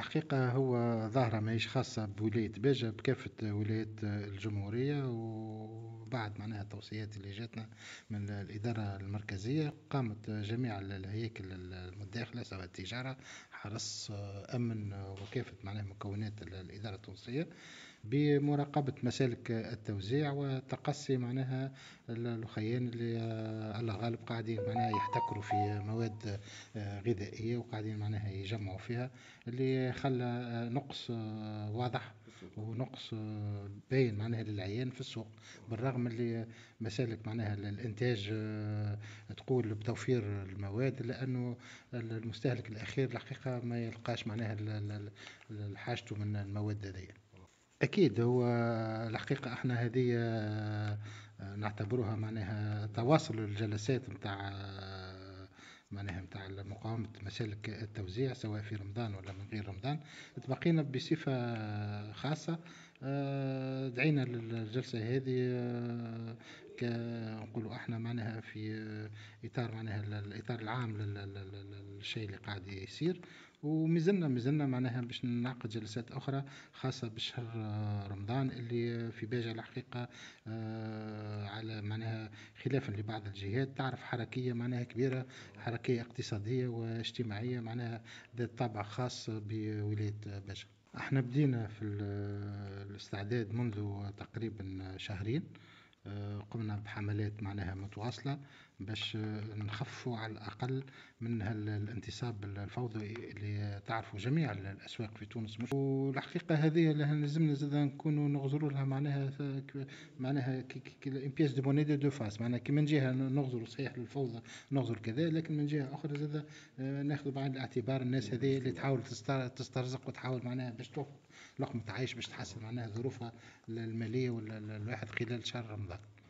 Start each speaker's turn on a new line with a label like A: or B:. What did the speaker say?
A: الحقيقة هو ظاهرة ماهيش خاصة بولاية باجة، بكافة ولايات الجمهورية. وبعد معناها التوصيات اللي جاتنا من الإدارة المركزية، قامت جميع الهياكل المتداخلة سواء التجارة، حرس، أمن، وكافة معناها مكونات الإدارة التونسية بمراقبة مسالك التوزيع وتقصي معناها الخيان اللي الله غالب قاعدين معناها يحتكروا في مواد غذائية وقاعدين معناها يجمعوا فيها، اللي خلى نقص واضح ونقص باين معناها للعيان في السوق، بالرغم اللي مسالك معناها الانتاج تقول بتوفير المواد، لانه المستهلك الاخير الحقيقه ما يلقاش معناها حاجته من المواد هذه. أكيد هو الحقيقة احنا هذه نعتبرها معناها تواصل الجلسات متاع معناها متاع مقاومة مسالك التوزيع سواء في رمضان ولا من غير رمضان. تبقينا بصفة خاصة دعينا للجلسة هذه نقولوا احنا معناها في اطار معناها الاطار العام للشيء اللي قاعد يصير، ومازلنا معناها باش نعقد جلسات اخرى خاصه بشهر رمضان اللي في باجة الحقيقه على معناها خلافا لبعض الجهات تعرف حركيه معناها كبيره، حركيه اقتصاديه واجتماعيه معناها ذات طابع خاص بولايه باجة. احنا بدينا في الاستعداد منذ تقريبا شهرين، قمنا بحملات معناها متواصلة باش نخفوا على الأقل من الانتصاب الفوضوي اللي تعرفوا جميع الأسواق في تونس. مش والحقيقة هذه لازمنا زاد نكونوا نغزروا لها معناها امبياس دو موني دو فاس، معناها كي من جهة نغزروا صحيح للفوضى نغزر كذا، لكن من جهة أخرى زاد ناخذ بعين الاعتبار الناس هذه اللي تحاول تسترزق وتحاول معناها باش توفر لقمة عيش باش تحسن معناها ظروفها المالية ولا الواحد خلال شهر رمضان.